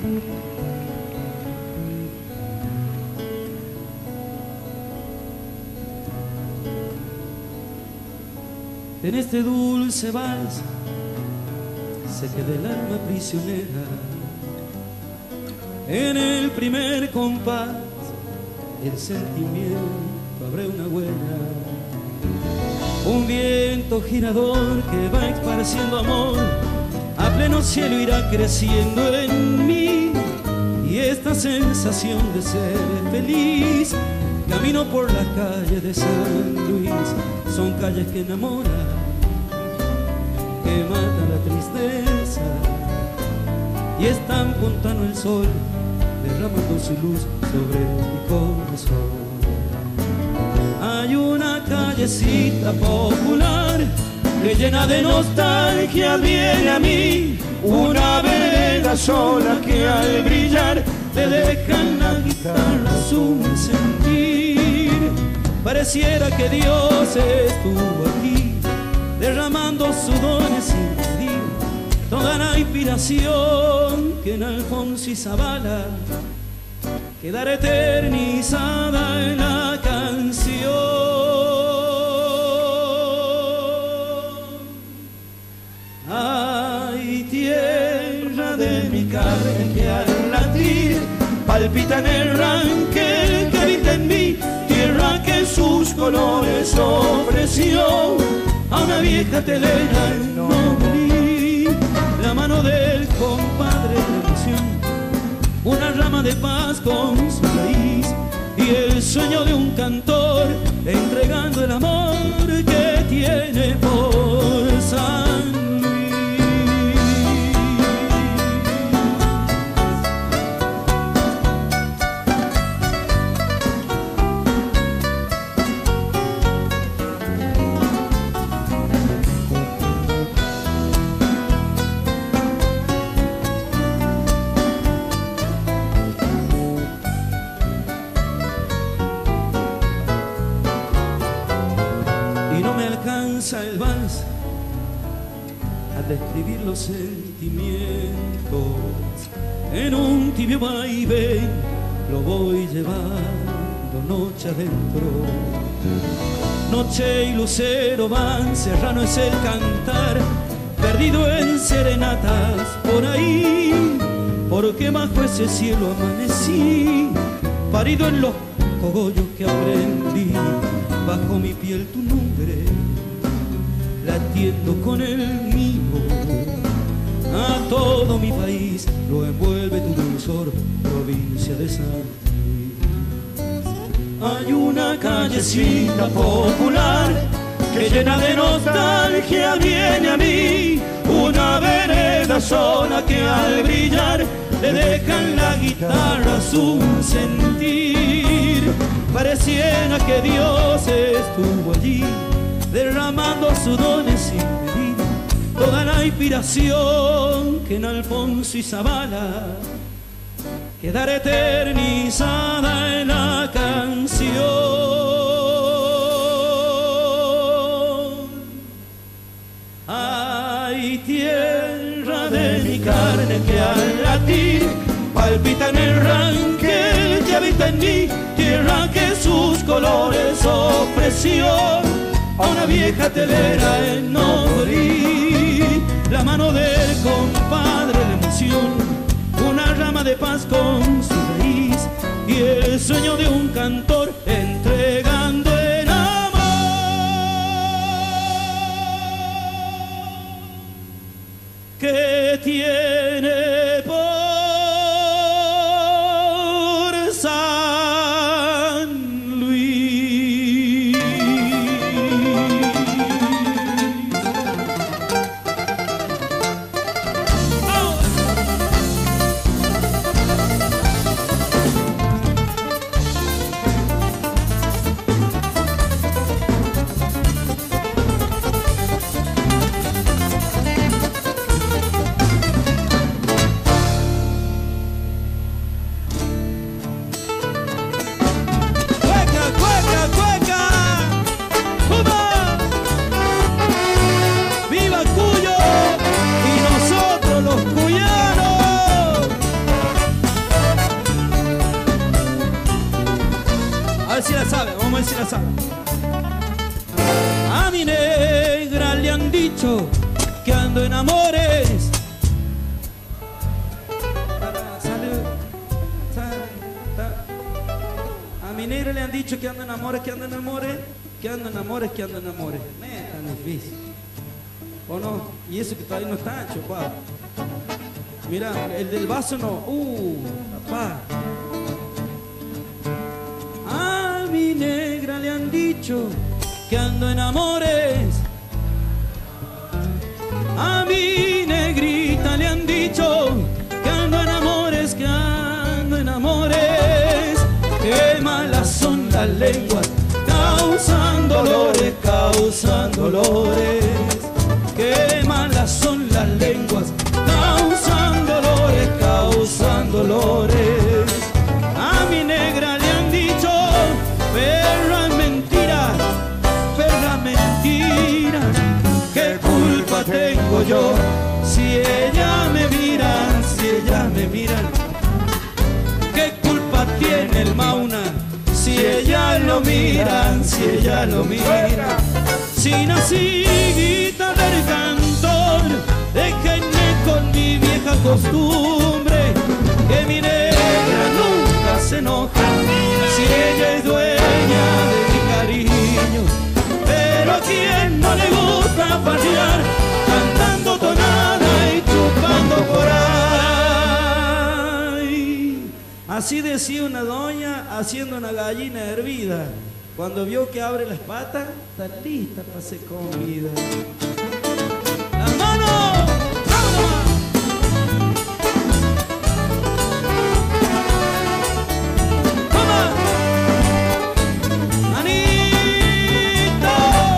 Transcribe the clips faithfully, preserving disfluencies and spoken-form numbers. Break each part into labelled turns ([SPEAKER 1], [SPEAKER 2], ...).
[SPEAKER 1] En este dulce vals se queda el alma prisionera. En el primer compás el sentimiento abre una huella. Un viento girador que va esparciendo amor a pleno cielo irá creciendo en mí. Y esta sensación de ser feliz, camino por las calles de San Luis. Son calles que enamoran, que matan la tristeza, y es tan puntano el sol derramando su luz sobre mi corazón. Hay una callecita popular que llena de nostalgia viene a mí, una vereda sola que al brillar le deja en la guitarra su sentir. Pareciera que Dios estuvo aquí derramando su dones sin pedir toda la inspiración que en Alfonso y Zavala quedará eternizada en la canción. Ay, tierra de mi carne que al latir palpita en el ranquel que habita en mí, tierra que sus colores ofreció a una vieja telera en Novelí. La mano del compadre de ilusión, una rama de paz con su raíz, y el sueño de un cantor entregando el amor que tiene por San Luis. El vals al describir los sentimientos, en un tibio vaivén lo voy llevando noche adentro. Noche y lucero van, serrano es el cantar, perdido en serenatas por ahí, porque bajo ese cielo amanecí, parido en los cogollos que aprendí, bajo mi piel tu nombre latiendo con el mío, a todo mi país lo envuelve tu dulzor, provincia de San Luis. Hay una callecita popular que llena de nostalgia viene a mí, una vereda sola que al brillar le deja en la guitarra su sentir. Pareciera que Dios estuvo allí derramando sus dones sin medir toda la inspiración que en Alfonso y Zavala quedará eternizada en la canción. Ay, tierra de mi carne que al latir palpita en el ranquel que habita en mí, tierra que sus colores ofreció a una vieja telera en Novelí. La mano del compadre de emoción, una rama de paz con su raíz, y el sueño de un cantor entregando el amor que tiene por San Luis. si la sabe. A mi negra le han dicho que ando en amores. Salud. A mi negra le han dicho que ando en amores, que ando en amores, que ando en amores, que ando en amores. No es tan difícil. ¿O no? Y eso que todavía no está chupado. Mira, el del vaso no. Uh, papá. A mi negra le han dicho que ando en amores. A mi negrita le han dicho que ando en amores, que ando en amores. Qué malas son las lenguas, causan dolores, causan dolores. Qué malas son las lenguas, causan dolores, causan dolores. A mi negra le han dicho, pero es mentira, pero es mentira. ¿Qué culpa tengo yo si ella me miran, si ella me miran? ¿Qué culpa tiene el Mauna si ella lo miran, si ella lo mira? Si nací guitarra y cantor, déjenme con mi vieja costumbre, que mi negra nunca se enoja si ella es dueña de mi cariño. Pero a quien no le gusta farrear, cantando tonada y chupando por ahí. Así decía una doña haciendo una gallina hervida. Cuando vio que abre las patas, está lista para hacer comida. ¡Las manos! ¡Vamos! ¡Vamos! ¡Manito!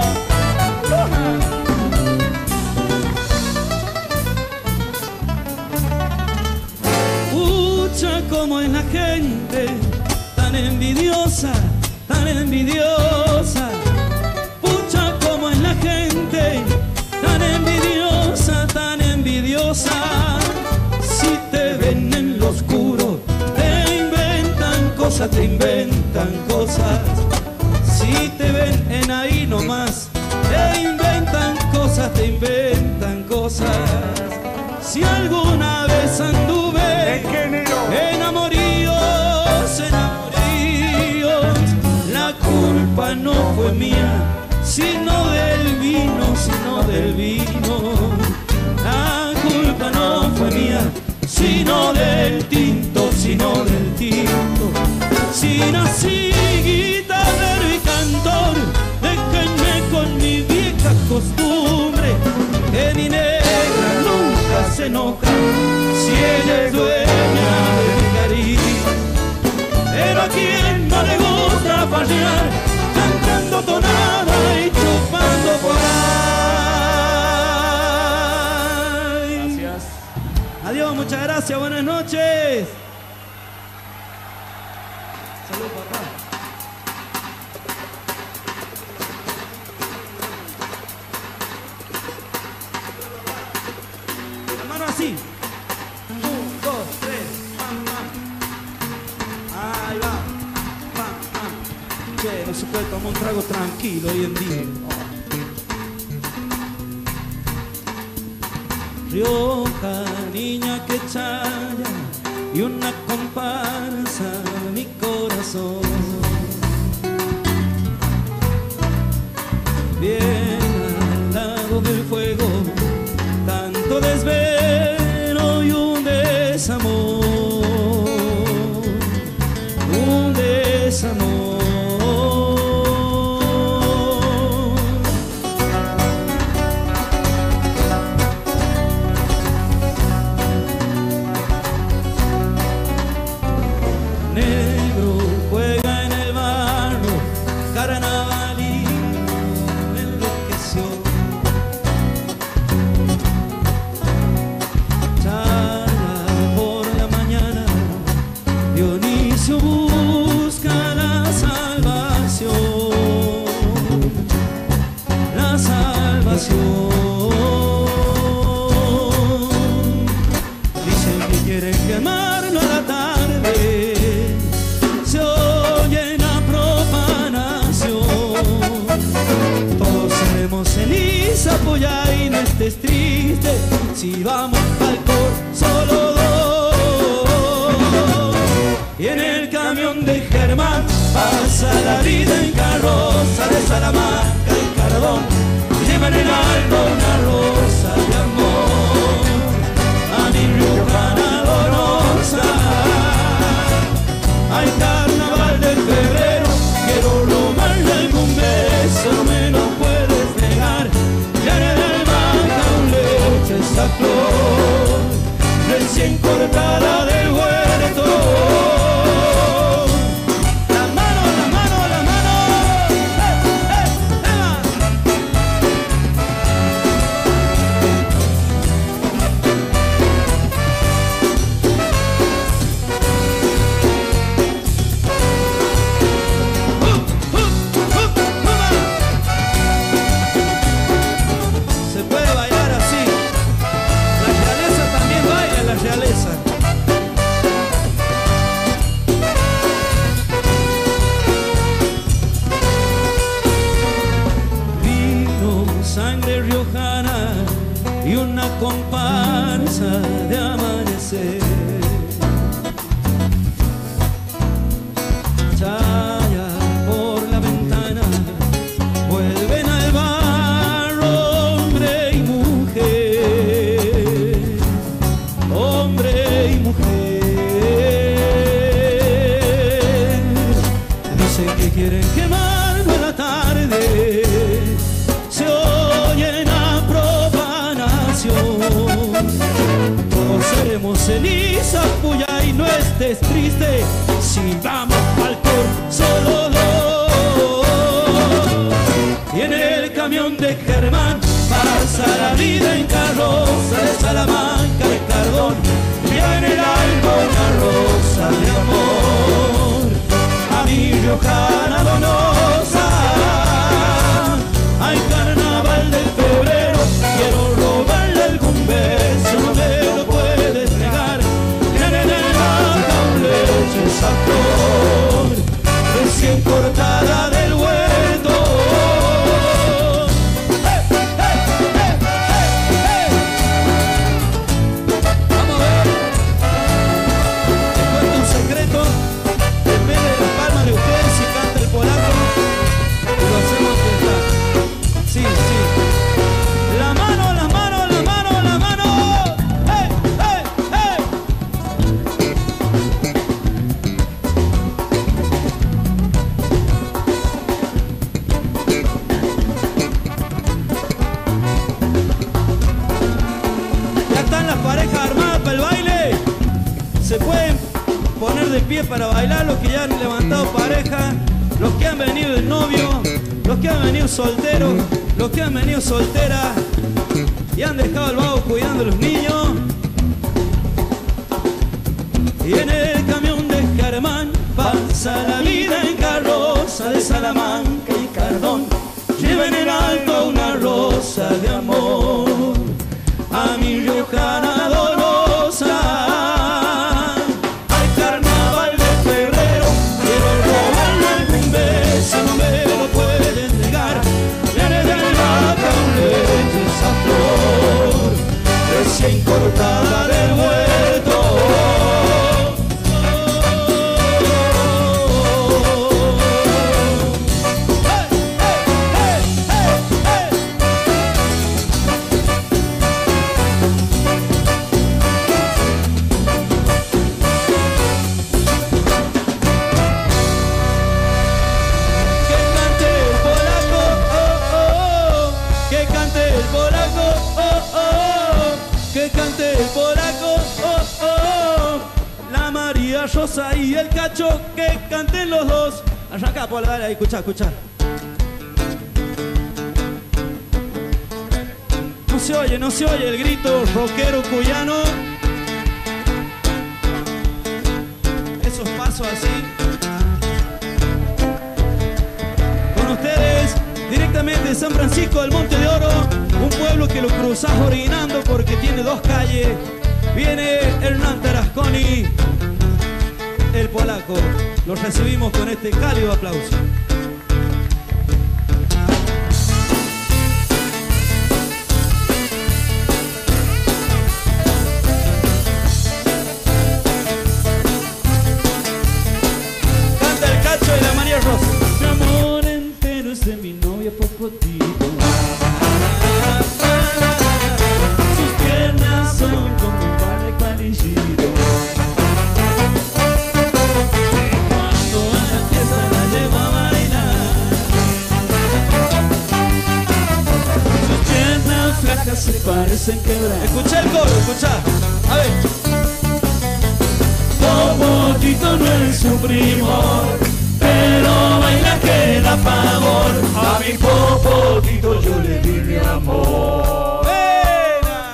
[SPEAKER 1] Pucha, como es la gente tan envidiosa, tan envidiosa. Pucha, como es la gente tan envidiosa, tan envidiosa. Si te ven en lo oscuro, te inventan cosas, te inventan cosas. Si te ven en ahí nomás, te inventan cosas, te inventan cosas. Si alguna vez anduve enamoríos, enamoríos, la culpa no fue mía, sino del vino, sino del vino. La culpa no fue mía, sino del tinto, sino del tinto. Si nací guitarrero y cantor, déjenme con mi vieja costumbre, que mi negra nunca se enoja si ella es dueña de mi cariño. Pero a quien no le gusta farrear, cantando tonada y chupando por ahí. Gracias. Adiós, muchas gracias, buenas noches. Salud, papá. La mano así. Un, dos, tres, pam, pam. Ahí va. Pam, pam. Che, no se puede tomar un trago tranquilo hoy en día. Rioja, niña que chaya, y una comparsa mi corazón. Bien al lado del fuego, tanto desvelo y un desamor, un desamor. Negro juega en el barro, carnavalino me enloqueció. Charla por la mañana, Dionisio busca la salvación, la salvación. Dicen que quieren quemarlo a la tarde, se oye la profanación. estés triste, si vamos al cor solo dos. Y en el camión de Germán pasa la vida en carroza de Salamanca y Cardón, lleva en el alma una rosa de amor a mi riojana dolorosa. Hay carnaval de febrero, quiero robarle algún beso, no me lo puedes negar. Ya en el alma con leche esa flor recién cortada del huerto. La mano, la mano, la mano. ¡Eh, eh, Emma! Se puede bailar así. La realeza también baila, la realeza. Vino, sangre riojana y una comparsa de amanecer. Chaya por la ventana, vuelven al bar hombre y mujer, hombre y mujer. Dicen que quieren quemarme la tarde, se oye la profanación. Todos seremos cenizas, puya, y no estés triste, si vamos al cor solo dos. Y en el camión de Germán pasa la vida en carroza de Salamanca de Cardón, lleva en el alma una rosa de amor a mi riojana donosa. Hay carnaval de febrero, quiero robarle algún beso, no me lo puedes negar. En el alma con leche esa flor recién cortada del huerto. ¡Eh, eh, eh, eh, eh! Vamos a ver. Les cuento un secreto. Depende de las palmas de ustedes si canta el polaco y lo hacemos fiestar. Sí, sí. La mano, la mano, la mano, la mano. ¡Eh, eh, eh! Ya están las parejas armadas para el baile. Se pueden poner de pie para bailar los que ya han levantado pareja, los que han venido de novio, los que han venido solteros, los que han venido solteras y han dejado el vago cuidando a los niños. Y en el camión de Germán pasa la vida en carroza de Salamanca y Cardón, lleva en el alto una rosa de amor a mi riojana dolorosa. Hay carnaval de febrero, quiero robarle algún beso, no me lo pueden negar. En el alma con leche esa flor recién cortada del huerto. Rosa y el Cacho, que canten los dos. Arranca, Paula, dale ahí, escucha, escucha. No se oye, no se oye el grito rockero cuyano. Esos pasos así. Con ustedes, directamente de San Francisco del Monte de Oro, un pueblo que lo cruzás orinando porque tiene dos calles. Viene Hernán Tarasconi, el polaco. Los recibimos con este cálido aplauso. desenquebra. Escucha el coro, escucha. A ver. Popotito no es su primo, pero baila que da pavor.
[SPEAKER 2] A mi Popotito yo le di mi amor.
[SPEAKER 1] ¡Buena!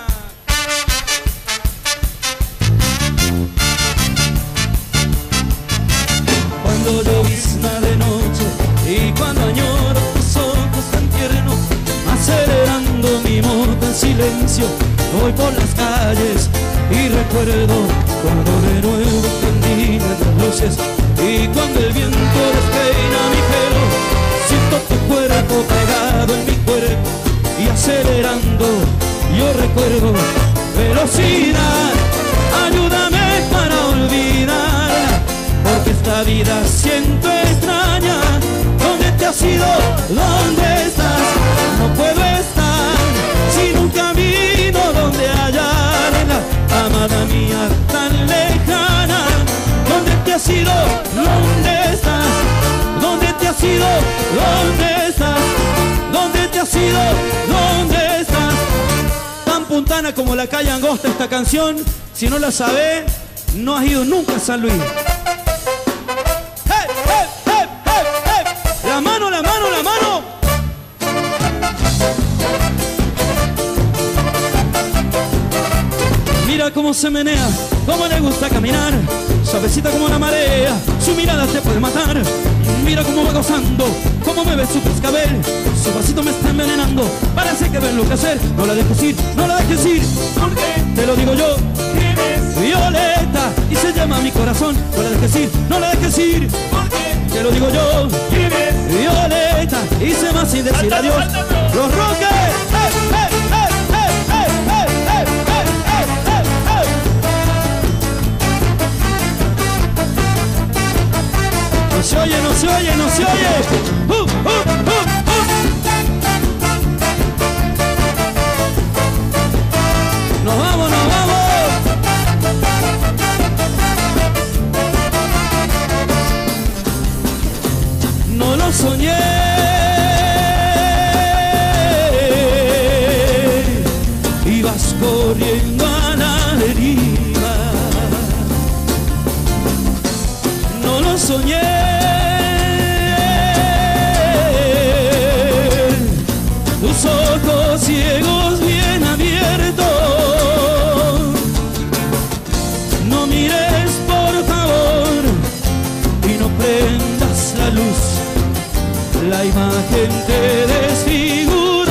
[SPEAKER 1] Cuando llovizna de noche y cuando añoro tus ojos tan tiernos, acelerando mi moto en silencio, voy por las calles y recuerdo cuando de nuevo prendí las luces y cuando el viento despeina mi pelo, siento tu cuerpo pegado en mi cuerpo y acelerando yo recuerdo velocidad. Ayúdame para olvidar, porque esta vida siento extraña. ¿Dónde te has ido? ¿Dónde estás? No puedo estar sin un camino donde hallarla, amada mía tan lejana. ¿Dónde te has ido? ¿Dónde estás? ¿Dónde te has ido? ¿Dónde estás? ¿Dónde te has ido? ¿Dónde estás? Tan puntana como la calle Angosta esta canción. Si no la sabes, no has ido nunca a San Luis. ¡Hey, hey, hey, hey, hey! La mano, la mano, la mano. Mira cómo se menea, cómo le gusta caminar, suavecita como una marea, su mirada te puede matar. Mira cómo va gozando, cómo me ve su cascabel, su vasito me está envenenando, parece que ve lo que hacer. No la dejes ir, no la dejes ir, porque te lo digo yo. ¿Quién es? Violeta, y se llama mi corazón. No la dejes ir, no la dejes ir, porque te lo digo yo. ¿Quién es? Violeta, y se va sin decir adiós. Los Roques. ¡Hey, hey, hey, hey, hey, hey, hey, hey, hey, hey! No se oye, no se oye, no se oye. ¡Uh, uh, uh, uh! Nos vamos, nos vamos. No lo soñé. Ibas corriendo a la deriva. No lo soñé. Tus ojos ciegos bien abiertos. No mires por favor y no prendas la luz. La imagen te desfiguró.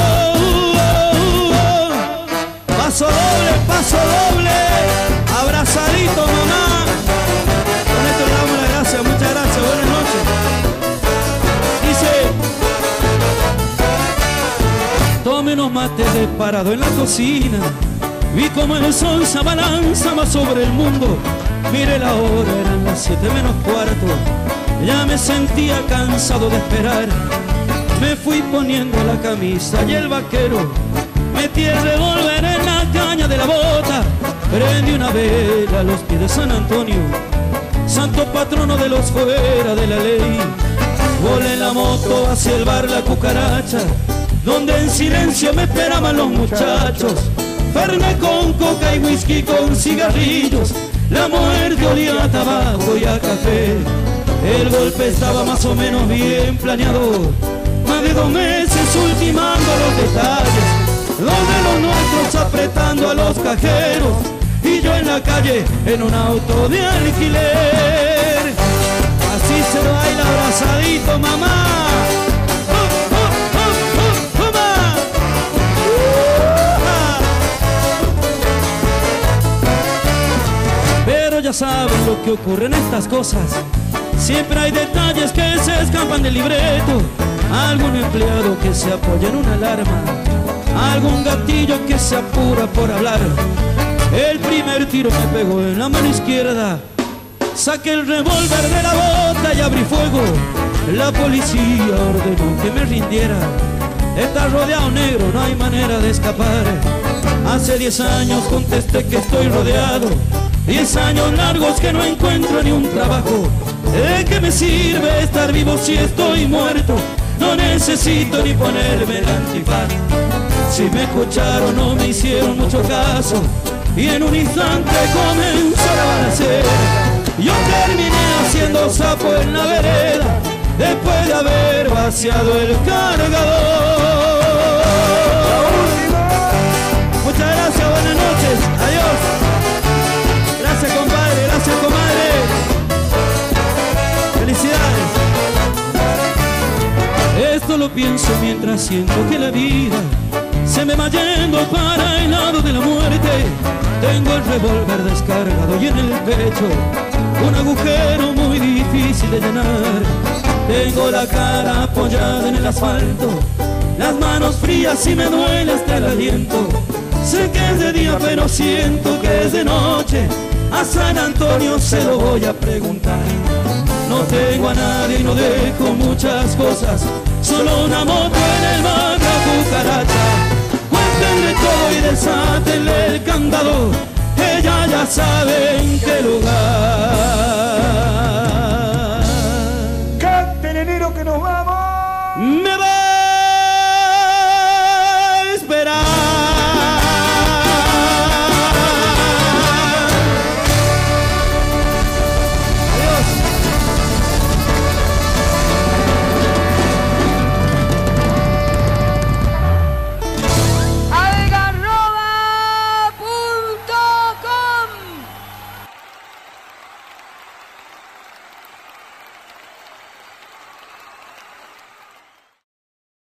[SPEAKER 1] Paso doble, paso doble. Abrazadito, mamá. Con esto le damos las gracias. Muchas gracias. Buenas noches. Dice: tome unos mates de parado en la cocina. Vi como el sol se abalanza más sobre el mundo. Mire la hora, eran las siete menos cuarto. Ya me sentía cansado de esperar. Me fui poniendo la camisa y el vaquero. Metí el revólver en la caña de la bota. Prendí una vela a los pies de San Antonio, santo patrono de los fuera de la ley. Volé en la moto hacia el bar La Cucaracha, donde en silencio me esperaban los muchachos. Fernet con coca y whisky con cigarrillos. La muerte olía a tabaco y a café. El golpe estaba más o menos bien planeado. Más de dos meses ultimando los detalles, donde los nuestros apretando a los cajeros y yo en la calle en un auto de alquiler. Así se baila abrazadito, mamá. ¡Uh, uh, uh, uh, mamá! ¡Uh! Pero ya saben lo que ocurre en estas cosas. Siempre hay detalles que se escapan del libreto. Algún empleado que se apoya en una alarma, algún gatillo que se apura por hablar. El primer tiro me pegó en la mano izquierda. Saqué el revólver de la bota y abrí fuego. La policía ordenó que me rindiera. Está rodeado, negro, no hay manera de escapar. Hace diez años contesté que estoy rodeado. Diez años largos que no encuentro ni un trabajo. ¿De qué me sirve estar vivo si estoy muerto? No necesito ni ponerme el antifaz. Si me escucharon no me hicieron mucho caso y en un instante comenzó la balacera. Yo terminé haciendo sapo en la vereda después de haber vaciado el cargador. Muchas gracias, buenas noches, adiós. Gracias compadre, gracias comadre. Felicidades. Esto lo pienso mientras siento que la vida se me va yendo para el lado de la muerte. Tengo el revólver descargado y en el pecho un agujero muy difícil de llenar. Tengo la cara apoyada en el asfalto, las manos frías y me duele hasta el aliento. Sé que es de día pero siento que es de noche. A San Antonio se lo voy a preguntar. No tengo a nadie y no dejo muchas cosas, solo una moto en el Maca Cucaracha. Cuéntenle todo y desátenle el candado, ella ya sabe en qué lugar.